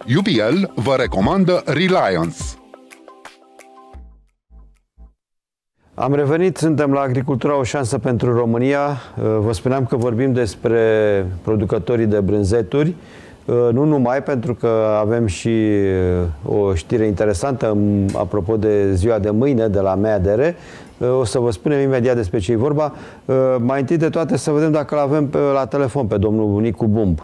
UPL vă recomandă Reliance. Am revenit, suntem la Agricultura, o șansă pentru România. Vă spuneam că vorbim despre producătorii de brânzeturi. Nu numai, pentru că avem și o știre interesantă apropo de ziua de mâine de la MEADR. O să vă spunem imediat despre ce e vorba. Mai întâi de toate să vedem dacă îl avem la telefon pe domnul Nicu Bumb.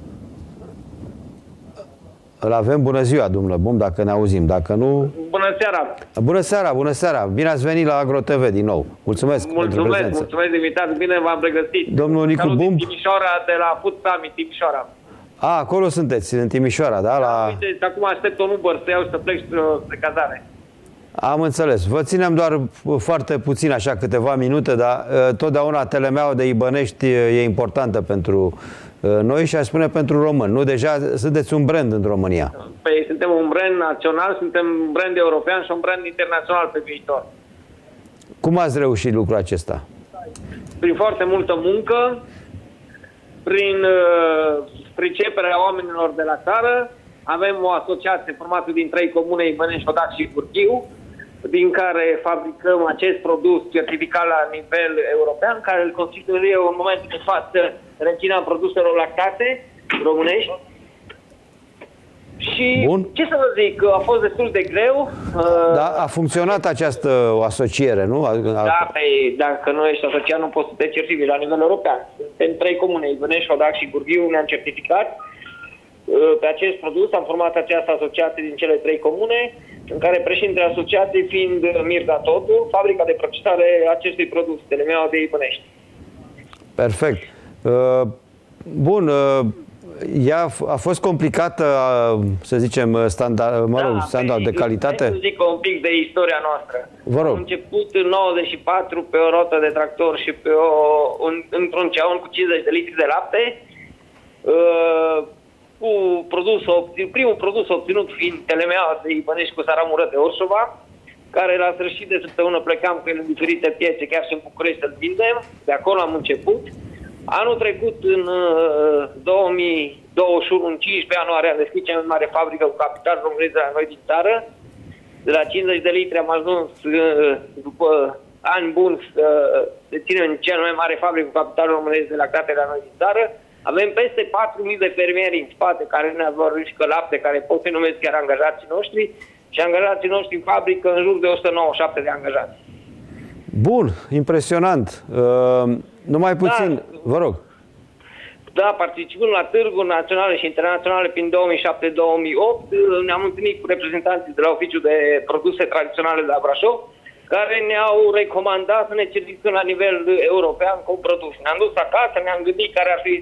Îl avem. Bună ziua, domnule Bumb, dacă ne auzim. Dacă nu... Bună seara! Bună seara, bună seara! Bine ați venit la AgroTV din nou. Mulțumesc pentru prezență. Mulțumesc de invitație. Bine v-am pregătit. Domnul Nicu Bumb. Din Timișoara, de la Food Summit Timișoara. Acolo sunteți, în Timișoara, da? Uite, acum aștept un Uber să iau și să plec spre cazare. Am înțeles. Vă ținem doar foarte puțin, așa, câteva minute, dar totdeauna telemeaua de Ibănești e importantă pentru noi și aș spune pentru români. Nu, deja sunteți un brand în România. Păi suntem un brand național, suntem un brand european și un brand internațional pe viitor. Cum ați reușit lucrul acesta? Prin foarte multă muncă, prin priceperea oamenilor de la țară. Avem o asociație formată din 3 comune, Ibănești, Odac și Curchiu, din care fabricăm acest produs certificat la nivel european, care îl constituie în momentul de față regina produselor lactate românești. Și bun. Ce să vă zic, a fost destul de greu. Da, a funcționat această asociere, nu? Da, dacă nu ești asociat, nu poți să te certifici la nivel european. Suntem 3 comune, Ibănești, Odac și Curchiu, ne-am certificat pe acest produs. Am format această asociație din cele 3 comune, în care președintele asociației fiind Mirda Todu, fabrica de procesare a acestui produs, telemeaua de Ibănești. Perfect. Bun, ea a fost complicată, să zicem, standard de calitate? Să zic un pic de istoria noastră. Vă rog. Am început în 94 pe o rotă de tractor și pe într-un ceaun cu 50 de litri de lapte. Primul produs obținut fiind telemeaua de Ibănești cu saramură de Orșova, care la sfârșit de săptămână plecam cu el în diferite piețe, chiar și în București, să-l vindem. De acolo am început. Anul trecut, în 2021, în 15 ianuarie, am deschis cea mai mare fabrică cu capital românesc de la noi din țară. De la 50 de litri am ajuns, după ani buni, să deținem cea mai mare fabrică cu capital românesc de lactate de la noi din țară. Avem peste 4.000 de fermieri în spate care ne valorifică lapte, care pot fi numiți chiar angajații noștri, și angajații noștri în fabrică în jur de 197 de angajați. Bun, impresionant. Numai puțin, da, vă rog. Da, participând la târguri naționale și internaționale prin 2007-2008, ne-am întâlnit cu reprezentanții de la Oficiul de Produse Tradiționale de la Brașov, care ne-au recomandat să ne certificăm la nivel european cu produs. Ne-am dus acasă, ne-am gândit care ar fi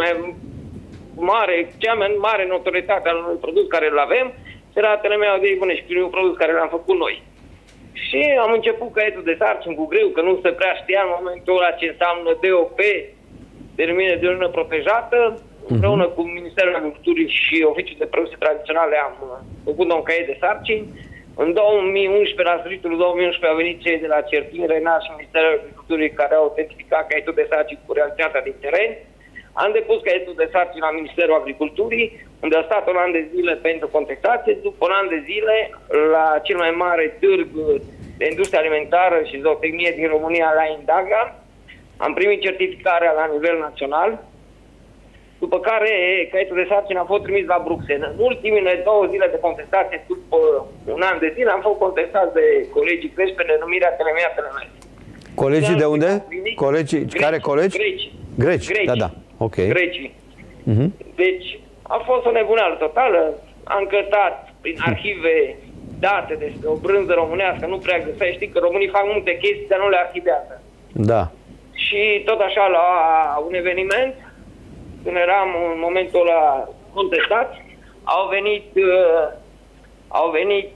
cea mai mare notorietate al unui produs care îl avem, era telemeaua de Ibănești, primul produs care l-am făcut noi. Și am început caietul de sarcini cu greu, că nu se prea știa în momentul ăla ce înseamnă DOP, termine de uniune protejată. Împreună cu Ministerul Agriculturii și Oficiul de Produse Tradiționale am făcut un caiet de sarcini. În 2011, la sfârșitul 2011, au venit cei de la Certin, Renar și Ministerul Agriculturii care au autentificat caietul de sarcini cu realitatea din teren. Am depus caietul de sarcini la Ministerul Agriculturii, unde a stat un an de zile pentru contestație. După un an de zile, la cel mai mare târg de industrie alimentară și zootehnie din România, la Indaga, am primit certificarea la nivel național, după care caietul de sarcini a fost trimis la Bruxelles. În ultimele 2 zile de contestație, după un an de zile, am fost contestați de colegii crești pe denumirea telemea. Colegii de unde? Colegii, care colegi? Greci. Da. Ok. Grecii. Deci, a fost o nebuneală totală. Am căutat prin arhive date despre o brânză românească, nu prea găseai. Știi că românii fac multe chestii, dar nu le arhivează. Da. Și tot așa, la un eveniment, când eram în momentul ăla contestați, au venit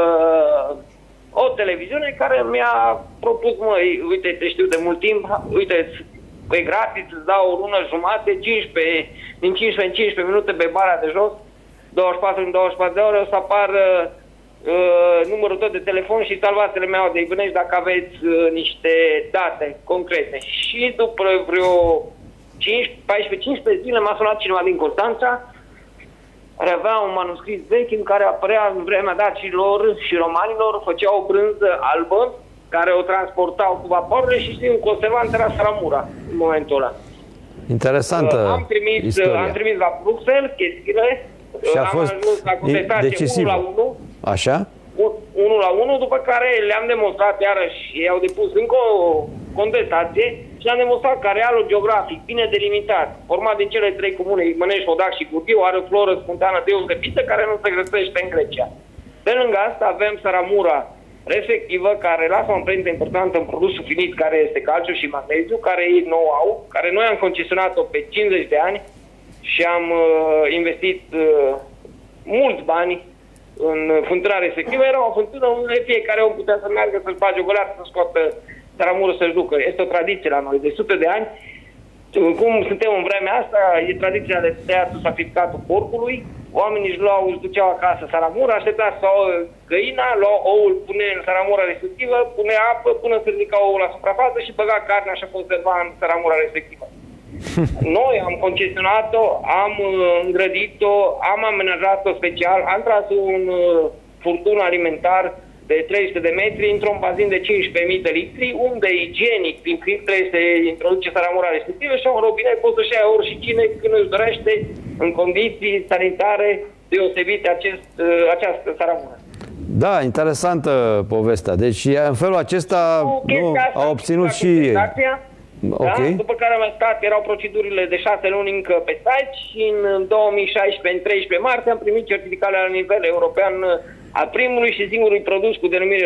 o televiziune care mi-a propus, măi, uite, te știu de mult timp, uite, e gratis, îți dau o lună jumate, din 15 în 15 minute pe bara de jos, 24 în 24 de ore, o să apară numărul tău de telefon și salvați telemeaua de Ibănești dacă aveți niște date concrete. Și după vreo 14-15 zile m-a sunat cineva din Constanța, care mai avea un manuscris vechi în care apărea în vremea dacilor și romanilor, făcea o brânză albă care o transportau cu vaporurile și știi, un conservant era saramura în momentul ăla. Interesantă istoria. Am trimis la Bruxelles chestiile și a fost decisiv. 1 la 1. Așa? 1 la 1, după care le-am demonstrat iarăși, ei au depus încă o contestație și le-am demonstrat că arealul geografic, bine delimitat, format din cele 3 comune, Mănești, Hodac și Gurghiu, are o floră spontană deosebită care nu se găsește în Grecia. Pe lângă asta avem saramura respectivă, care lasă o amprentă importantă în produsul finit, care este calciu și magneziu, care ei nou au, care noi am concesionat-o pe 50 de ani și am investit mulți bani în fântâna respectivă. Era o fântână unde fiecare om putea să meargă, să-și bage o goleată, să scoată saramură, să-și ducă. Este o tradiție la noi de sute de ani. Cum suntem în vremea asta, e tradiția de tăiatul sacrificatul porcului. Oamenii își duceau acasă saramura, aștepta să o găina, lua oul, pune în saramura respectivă, pune apă până se ridica oul la suprafață și băga carnea și conserva în saramura respectivă. Noi am concesionat-o, am îngrădit-o, am amenajat-o special, am tras un furtun alimentar de 300 de metri într-un bazin de 15.000 de litri, unde igienic, prin filtre, se introduce saramura respectivă și un robinet poți să-și ia oricine când își dorește, în condiții sanitare deosebite, această saramură. Da, interesantă povestea. Deci, în felul acesta a obținut și... Okay. Da? După care am stat, erau procedurile de 6 luni încă pe site și în 2016, în 13 martie, am primit certificarea la nivel european al primului și singurului produs cu denumire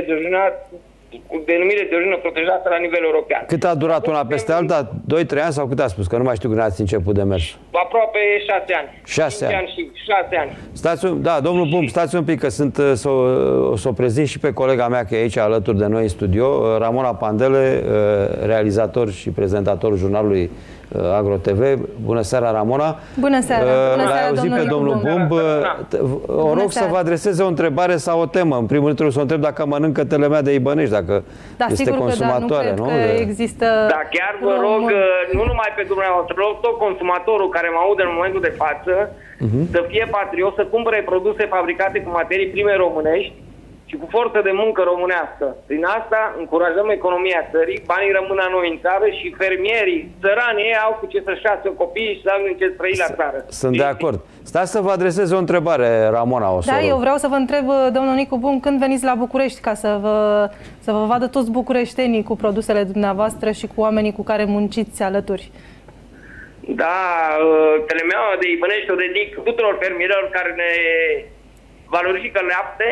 de origină protejată la nivel european. Cât a durat una peste alta? 2-3 ani sau cât a spus? Că nu mai știu când ați început de mers. Aproape 6 ani. 6 ani. 6 ani. Da, domnul Bum, stați un pic că o să o prezint și pe colega mea că e aici alături de noi în studio, Ramona Pandele, realizator și prezentator jurnalului Agro TV. Bună seara, Ramona. Bună seara. Bună seara, auzit pe domnul Bumb. O rog să vă adreseze o întrebare sau o temă. În primul rând trebuie să o întreb dacă mănâncă telemea de Ibănești, dacă este consumatoare, nu? Există... Da, chiar vă rog, nu numai pe dumneavoastră, rog tot consumatorul care mă aude în momentul de față să fie patriot, să cumpere produse fabricate cu materii prime românești și cu forță de muncă românească. Prin asta încurajăm economia țării, banii rămân la noi în țară și fermierii țărani ei au cu ce să-și facă copiii și să au ce să trăi la țară. Sunt de acord. Stați să vă adresez o întrebare, Ramona. Eu vreau să vă întreb, domnul Nicu Bum, când veniți la București ca să vă vadă toți bucureștenii cu produsele dumneavoastră și cu oamenii cu care munciți alături? Da, telemeaua de Ibănești o dedic tuturor fermierilor care ne valorifică lapte,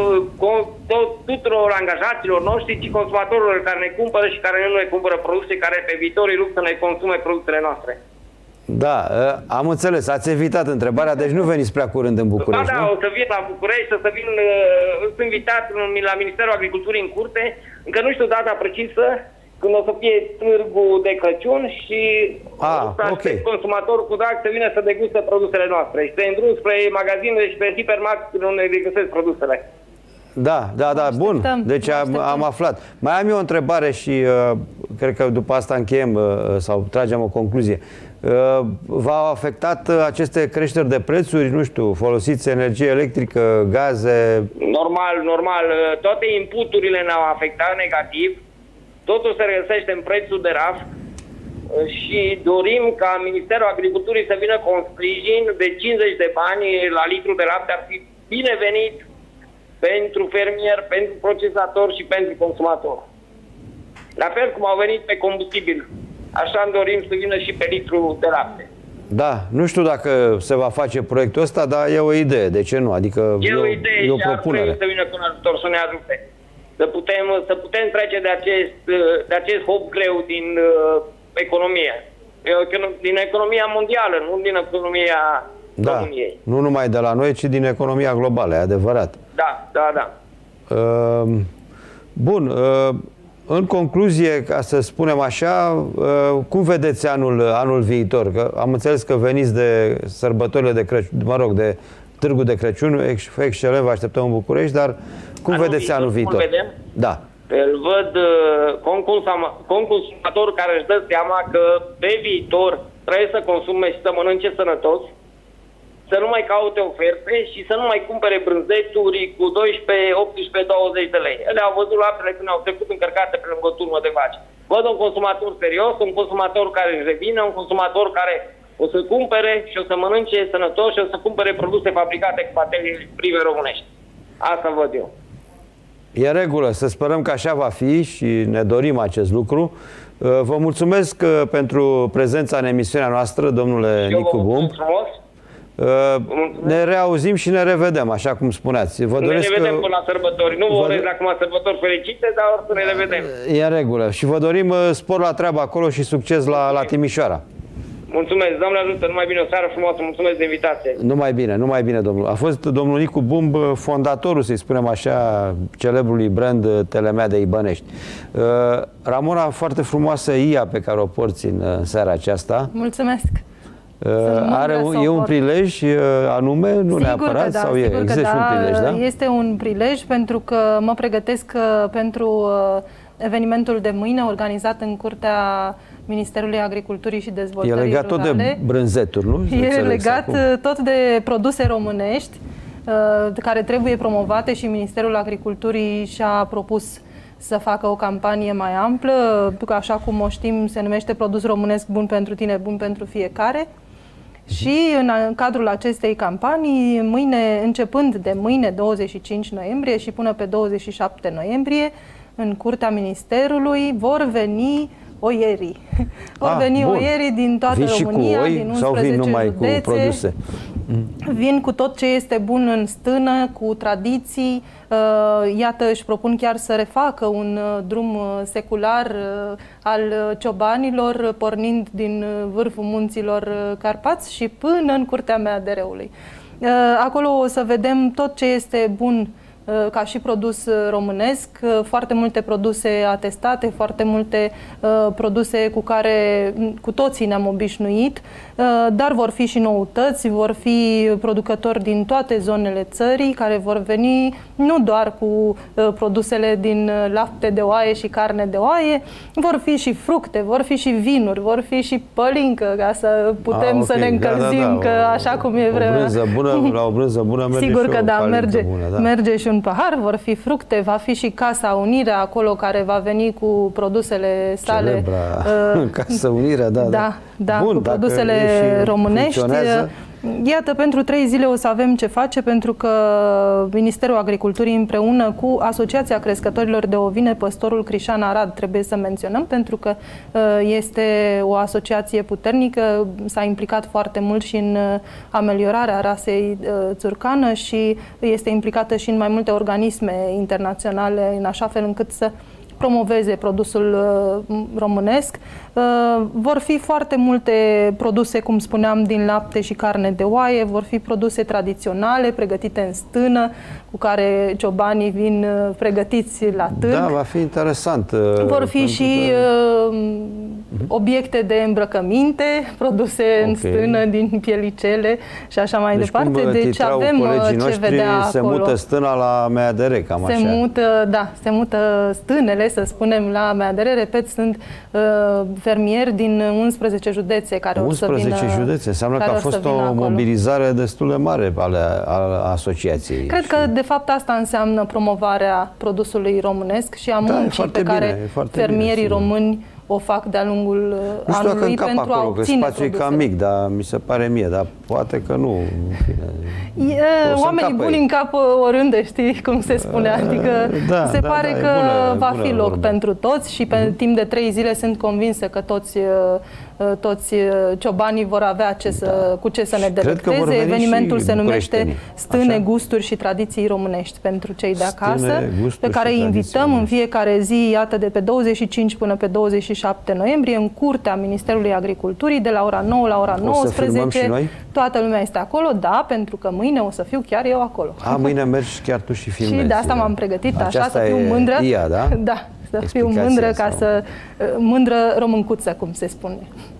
tuturor angajaților noștri și consumatorilor care ne cumpără și care nu ne cumpără produse, care pe viitor îi rog să ne consume produsele noastre. Da, am înțeles. Ați evitat întrebarea, deci nu veniți prea curând în București, da, o să vin la București, sunt invitat la Ministerul Agriculturii în curte, încă nu știu data precisă, când o să fie târgul de Crăciun și consumatorul cu drag să vină să deguste produsele noastre. Și se îndrum spre magazine și pe hipermarket unde le găsesc produsele. Da, bun. Deci am aflat. Mai am eu o întrebare și cred că după asta încheiem sau tragem o concluzie. V-au afectat aceste creșteri de prețuri? Nu știu, folosiți energie electrică, gaze? Normal. Toate inputurile ne-au afectat negativ. Totul se regăsește în prețul de raf și dorim ca Ministerul Agriculturii să vină cu un sprijin de 50 de bani la litru de lapte. Ar fi binevenit pentru fermier, pentru procesator și pentru consumator. La fel cum au venit pe combustibil, așa îmi dorim să vină și pe litru de lapte. Da, nu știu dacă se va face proiectul ăsta, dar e o idee. De ce nu? Adică e o idee e o propunere. Și ar trebui să vină cu un ajutor, să ne ajute. Să putem trece de acest hop greu din economie. Din economia mondială, nu din economia României. Nu numai de la noi, ci din economia globală, e adevărat. Da. Bun. În concluzie, ca să spunem așa, cum vedeți anul viitor? Că am înțeles că veniți de sărbătorile de Crăciun, de Târgul de Crăciun, excelent, vă așteptăm în București, dar cum vedeți anul viitor? Vedem? Da. Îl văd consumator care își dă seama că pe viitor trebuie să consume și să mănânce sănătos să nu mai caute oferte și să nu mai cumpere brânzeturi cu 12, 18, 20 de lei. Ele au văzut laptele când au trecut încărcate pe lângă o turmă de vaci. Văd un consumator serios, un consumator care își revine, un consumator care o să cumpere și o să mănânce sănătos și o să cumpere produse fabricate cu materii prime românești. Asta văd eu. E în regulă, să sperăm că așa va fi și ne dorim acest lucru. Vă mulțumesc pentru prezența în emisiunea noastră, domnule Nicu Bumb. Ne reauzim și ne revedem, așa cum spuneați. Vă doresc ne revedem până la sărbători. Nu vă urez acum sărbători fericite, dar o să ne revedem. E în regulă. Și vă dorim spor la treabă acolo și succes la Timișoara. Mulțumesc, Doamne ajută, numai bine, o seară frumoasă, mulțumesc de invitație. Numai bine, domnul. A fost domnul Nicu Bumb, fondatorul, să-i spunem așa, celebrului brand Telemea de Ibănești. Ramona, foarte frumoasă IA pe care o porți în seara aceasta. Mulțumesc. E un prilej anume, nu sigur neapărat, da, sau există un prilej, da? Este un prilej pentru că mă pregătesc pentru evenimentul de mâine organizat în curtea Ministerului Agriculturii și Dezvoltării Rurale. E legat tot de brânzeturi, nu? E legat tot de produse românești care trebuie promovate și Ministerul Agriculturii și-a propus să facă o campanie mai amplă, așa cum o știm, se numește Produs românesc bun pentru tine, bun pentru fiecare. Și în cadrul acestei campanii, începând de mâine, 25 noiembrie și până pe 27 noiembrie, în curtea Ministerului vor veni oierii. Vor veni oierii din toată România, din 11 sau vin numai județe. Cu produse? Vin cu tot ce este bun în stână, cu tradiții. Iată, își propun chiar să refacă un drum secular al ciobanilor, pornind din vârful munților Carpați și până în curtea MADR-ului. Acolo o să vedem tot ce este bun ca și produs românesc, foarte multe produse atestate, foarte multe produse cu care cu toții ne-am obișnuit, dar vor fi și noutăți, vor fi producători din toate zonele țării care vor veni nu doar cu produsele din lapte de oaie și carne de oaie, vor fi și fructe, vor fi și vinuri, vor fi și pălincă, ca să putem să ne încălzim, că așa cum e vremea. La o brânză bună merge. Sigur că da, bună, merge și un pahar, vor fi fructe, va fi și Casa Unirea acolo care va veni cu produsele sale. Celebra Casa Unirea, da, bun, cu produsele românești. Iată, pentru 3 zile o să avem ce face, pentru că Ministerul Agriculturii împreună cu Asociația Crescătorilor de Ovine Păstorul Crișan Arad, trebuie să menționăm, pentru că este o asociație puternică, s-a implicat foarte mult și în ameliorarea rasei țurcană și este implicată și în mai multe organisme internaționale, în așa fel încât să promoveze produsul românesc. Vor fi foarte multe produse, cum spuneam, din lapte și carne de oaie, vor fi produse tradiționale, pregătite în stână, cu care ciobanii vin pregătiți la târg. Da, va fi interesant. Vor fi și obiecte de îmbrăcăminte, produse în stână, din pielicele și așa mai departe. Deci avem ce vedea acolo. Se mută stâna la MADR, cam așa. Se mută stânele, să spunem, la MADR. Repet, sunt fermieri din 11 județe care o să vină. 11 județe, înseamnă că a fost o mobilizare destul de mare a asociației. Cred că, de fapt, asta înseamnă promovarea produsului românesc și a muncii pe care fermierii români o fac de-a lungul anului pentru a obține spațiul e cam mic, dar mi se pare mie, dar poate că nu. Oamenii buni încapă oriunde, știi cum se spune, adică se pare că va fi loc pentru toți și pe timp de 3 zile sunt convinsă că toți ciobanii vor avea cu ce să ne delecteze. Evenimentul se numește Stâne, Gusturi și Tradiții Românești pentru cei de acasă, pe care îi invităm în fiecare zi, iată, de pe 25 până pe 27 noiembrie, în curtea Ministerului Agriculturii, de la ora 9 la ora 19. Toată lumea este acolo, da, pentru că mâine o să fiu chiar eu acolo. Mâine mergi chiar tu și filmezi. Și de asta m-am pregătit, așa, să fiu mândră. IA, da? Da, să fiu mândră, mândră româncuță, cum se spune.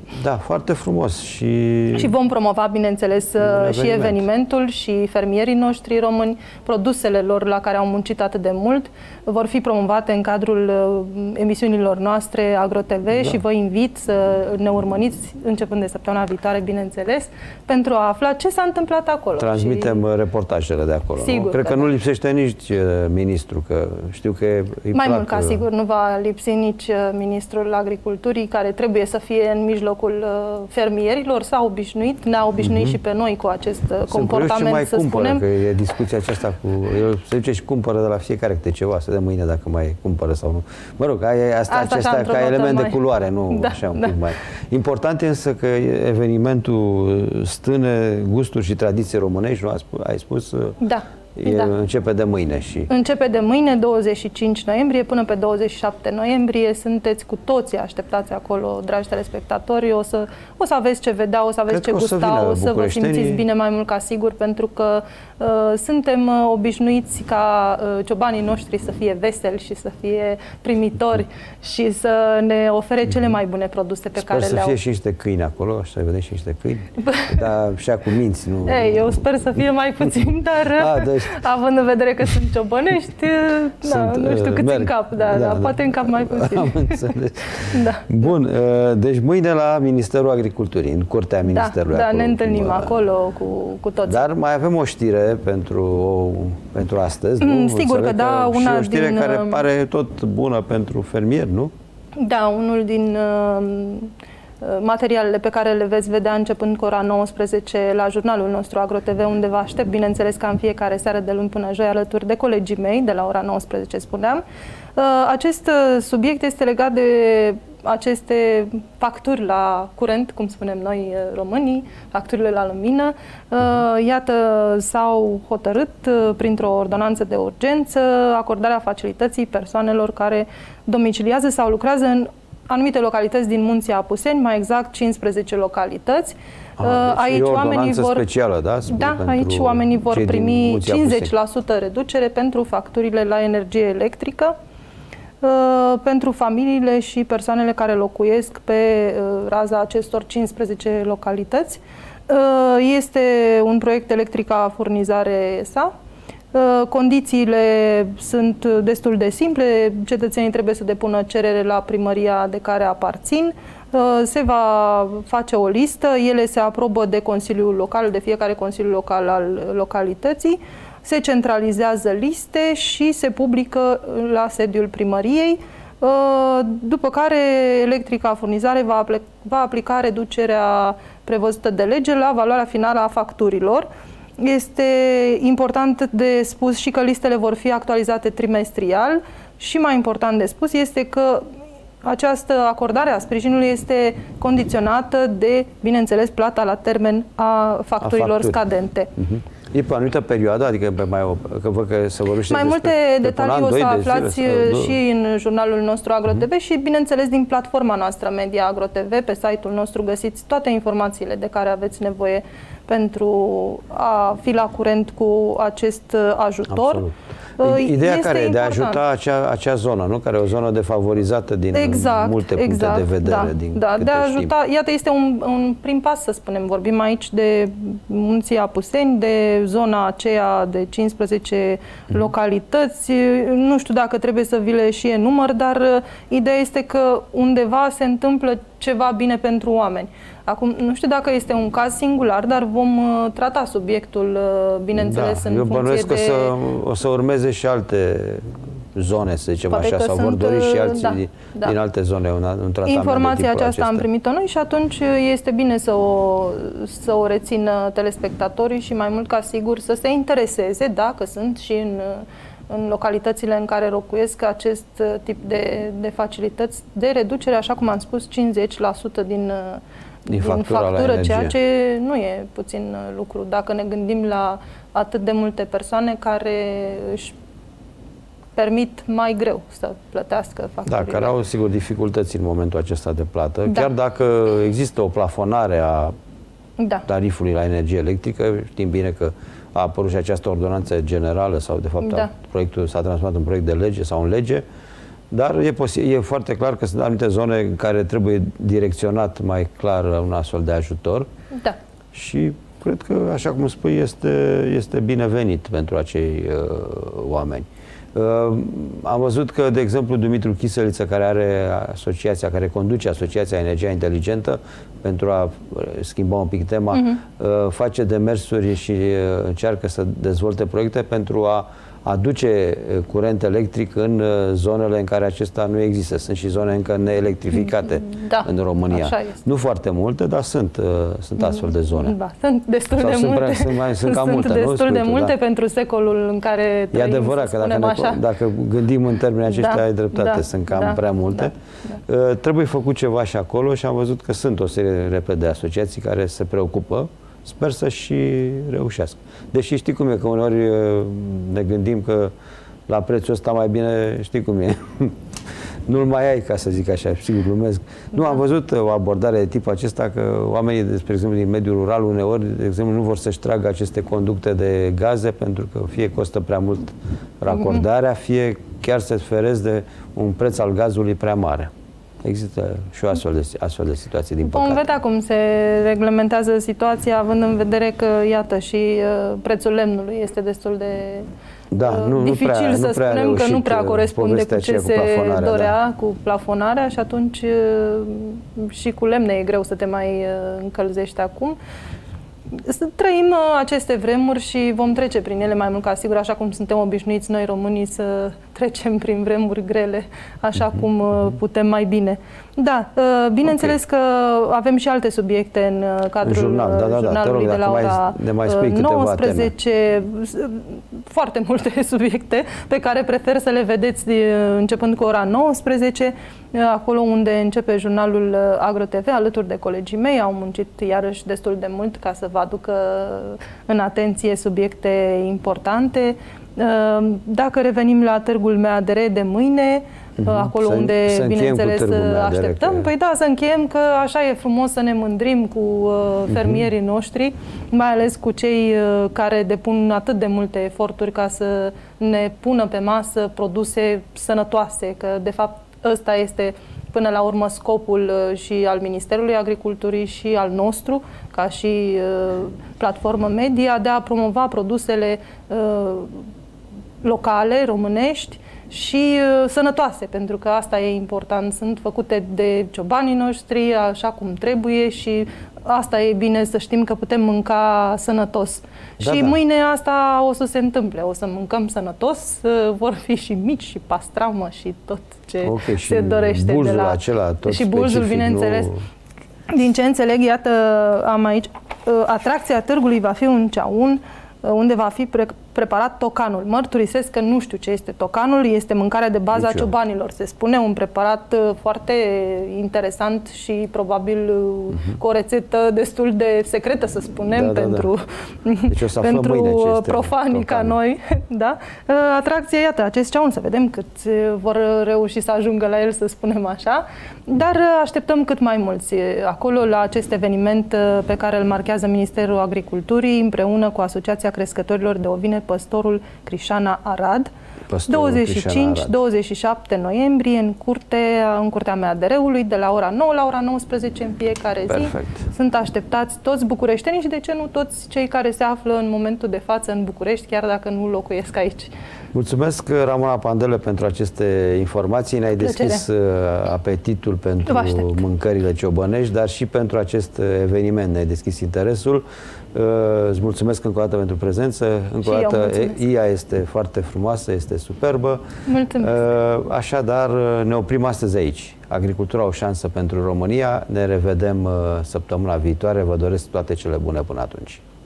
Da, foarte frumos. Și vom promova, bineînțeles, și evenimentul și fermierii noștri români, produsele lor la care au muncit atât de mult, vor fi promovate în cadrul emisiunilor noastre AgroTV și vă invit să ne urmăriți începând de săptămâna viitoare, bineînțeles, pentru a afla ce s-a întâmplat acolo. Transmitem reportajele de acolo. Sigur, nu? Cred că nu lipsește nici ministrul, că știu că mai mult ca sigur nu va lipsi nici ministrul agriculturii, care trebuie să fie în mijlocul fermierilor. S-a obișnuit, ne-a obișnuit și pe noi cu acest comportament, mai să cumpără, spunem. Că e discuția aceasta cu... El se duce și cumpără de la fiecare câte ceva, să dea mâine dacă mai cumpără sau nu. Mă rog, acesta ca element de culoare, nu așa un pic mai... Important e însă că evenimentul Stâne, gusturi și tradiții românești, nu ai spus? Da. Începe de mâine Începe de mâine, 25 noiembrie, până pe 27 noiembrie. Sunteți cu toții așteptați acolo, dragi telespectatori. O să aveți ce vedea, o să aveți ce gusta, o să vă simțiți bine mai mult ca sigur, pentru că suntem obișnuiți ca ciobanii noștri să fie veseli și să fie primitori și să ne ofere cele mai bune produse pe care le au. Sper să fie și niște câini acolo, așa vedem și niște câini, dar și cu minți, nu? Eu sper să fie mai puțin, dar având în vedere că sunt ciobănești, nu știu câți în cap, poate în cap mai puțin. Am înțeles. Bun, deci mâine la Ministerul Agriculturii, în curtea Ministerului. Ne întâlnim acolo cu toți. Dar mai avem o știre pentru astăzi, nu? Sigur că da, una și o știre care pare tot bună pentru fermieri, nu? Da, unul din materialele pe care le veți vedea începând cu ora 19 la jurnalul nostru AgroTV, unde vă aștept, bineînțeles, ca în fiecare seară de luni până joi, alături de colegii mei, de la ora 19, spuneam. Acest subiect este legat de aceste facturi la curent, cum spunem noi românii, facturile la lumină. Iată, s-au hotărât printr-o ordonanță de urgență acordarea facilității persoanelor care domiciliază sau lucrează în anumite localități din Munții Apuseni, mai exact 15 localități. Aici oamenii specială, aici oamenii vor primi 50% reducere pentru facturile la energie electrică, pentru familiile și persoanele care locuiesc pe raza acestor 15 localități. Este un proiect Electrica Furnizare SA. Condițiile sunt destul de simple, cetățenii trebuie să depună cerere la primăria de care aparțin, se va face o listă, ele se aprobă de Consiliul Local, de fiecare Consiliu Local al localității, se centralizează liste și se publică la sediul primăriei, după care Electrica Furnizare va aplica reducerea prevăzută de lege la valoarea finală a facturilor. Este important de spus și că listele vor fi actualizate trimestrial și mai important de spus este că această acordare a sprijinului este condiționată de, bineînțeles, plata la termen a facturilor scadente. E pe o anumită perioadă, adică că văd că se vorbește mai multe detalii o să aflați și în jurnalul nostru AgroTV și, bineînțeles, din platforma noastră Media AgroTV. Pe site-ul nostru găsiți toate informațiile de care aveți nevoie pentru a fi la curent cu acest ajutor. Absolut. Ideea care e de a ajuta acea zonă, nu? Care e o zonă defavorizată din multe puncte de vedere. De a ajuta, iată, este un prim pas, să spunem. Vorbim aici de Munții Apuseni, de zona aceea de 15 localități. Nu știu dacă trebuie să vi le și enumăr, dar ideea este că undeva se întâmplă ceva bine pentru oameni. Acum, nu știu dacă este un caz singular, dar vom trata subiectul, bineînțeles, în funcție de... Eu bănuiesc că o să urmeze și alte zone, să zicem așa, sau vor dori și alții din alte zone un tratament. Informația aceasta am primit-o noi și atunci este bine să o rețină telespectatorii și mai mult ca sigur să se intereseze, dacă sunt și în localitățile în care locuiesc acest tip de facilități de reducere, așa cum am spus, 50% din factură, ceea ce nu e puțin lucru. Dacă ne gândim la atât de multe persoane care își permit mai greu să plătească facturile. Da, care au, sigur, dificultăți în momentul acesta de plată. Chiar dacă există o plafonare a tarifului la energie electrică, știm bine că a apărut și această ordonanță generală sau, de fapt, proiectul s-a transformat în proiect de lege sau în lege. Dar e foarte clar că sunt anumite zone în care trebuie direcționat mai clar un astfel de ajutor. Da. Și cred că, așa cum spui, este binevenit pentru acei oameni. Am văzut că, de exemplu, Dumitru Chiseliță, care conduce Asociația Energia Inteligentă, pentru a schimba un pic tema, face demersuri și încearcă să dezvolte proiecte pentru a aduce curent electric în zonele în care acesta nu există. Sunt și zone încă neelectrificate în România. Nu foarte multe, dar sunt astfel de zone. Da, sunt destul de multe. Sunt cam multe, destul de multe pentru secolul în care trăim. E adevărat că dacă gândim în termeni aceștia, ai dreptate, sunt cam prea multe. Trebuie făcut ceva și acolo și am văzut că sunt o serie repede de asociații care se preocupă. Sper să și reușească. Deși știi cum e, că uneori ne gândim că la prețul ăsta mai bine, știi cum e, nu-l mai ai, ca să zic așa, sigur glumesc. Nu, am văzut o abordare de tipul acesta, că oamenii, spre exemplu, din mediul rural, uneori, de exemplu, nu vor să-și tragă aceste conducte de gaze, pentru că fie costă prea mult racordarea, fie chiar se feresc de un preț al gazului prea mare. Există și o astfel de situație, din păcate. Vom vedea cum se reglementează situația, având în vedere că, iată, și prețul lemnului este destul de dificil să spunem că nu prea corespunde cu ce se dorea cu plafonarea și atunci și cu lemne e greu să te mai încălzești acum. Trăim aceste vremuri și vom trece prin ele mai mult ca sigur, așa cum suntem obișnuiți noi românii să trecem prin vremuri grele, așa cum putem mai bine. Da, bineînțeles că avem și alte subiecte în cadrul jurnalului de la ora 19. Foarte multe subiecte pe care prefer să le vedeți începând cu ora 19, acolo unde începe jurnalul AgroTV, alături de colegii mei. Au muncit iarăși destul de mult ca să vă aducă în atenție subiecte importante. Dacă revenim la Târgul Meadere de mâine, acolo unde, bineînțeles, așteptăm. Păi da, să încheiem, că așa e frumos să ne mândrim cu fermierii noștri, mai ales cu cei care depun atât de multe eforturi ca să ne pună pe masă produse sănătoase, că de fapt ăsta este până la urmă scopul și al Ministerului Agriculturii și al nostru, ca și platformă media, de a promova produsele locale, românești și sănătoase, pentru că asta e important. Sunt făcute de ciobanii noștri așa cum trebuie și asta e bine, să știm că putem mânca sănătos. Și mâine asta o să se întâmple. O să mâncăm sănătos, vor fi și mici și pastramă și tot ce se dorește de la acela, tot și bulzul, bineînțeles. Din ce înțeleg, iată, am aici atracția târgului va fi un ceaun unde va fi preparat tocanul. Mărturisesc că nu știu ce este tocanul, este mâncarea de bază a ciobanilor. Se spune un preparat foarte interesant și probabil cu o rețetă destul de secretă, să spunem, pentru profanii ca noi. Da? Atracție, iată, acest ceaun, să vedem cât vor reuși să ajungă la el, să spunem așa. Dar așteptăm cât mai mulți acolo la acest eveniment pe care îl marchează Ministerul Agriculturii împreună cu Asociația Crescătorilor de Ovine Păstorul Crișana Arad. 25-27 noiembrie în curtea Meadereului, de la ora 9 la ora 19 în fiecare zi. Sunt așteptați toți bucureștenii și, de ce nu, toți cei care se află în momentul de față în București, chiar dacă nu locuiesc aici. Mulțumesc, Ramona Pandele, pentru aceste informații. Ne-ai deschis apetitul pentru mâncările ciobănești, dar și pentru acest eveniment ne-ai deschis interesul. Îți mulțumesc încă o dată pentru prezență. Încă o dată, ea este foarte frumoasă, este superbă. Mulțumesc. Așadar, ne oprim astăzi aici. Agricultura, o șansă pentru România. Ne revedem săptămâna viitoare. Vă doresc toate cele bune până atunci.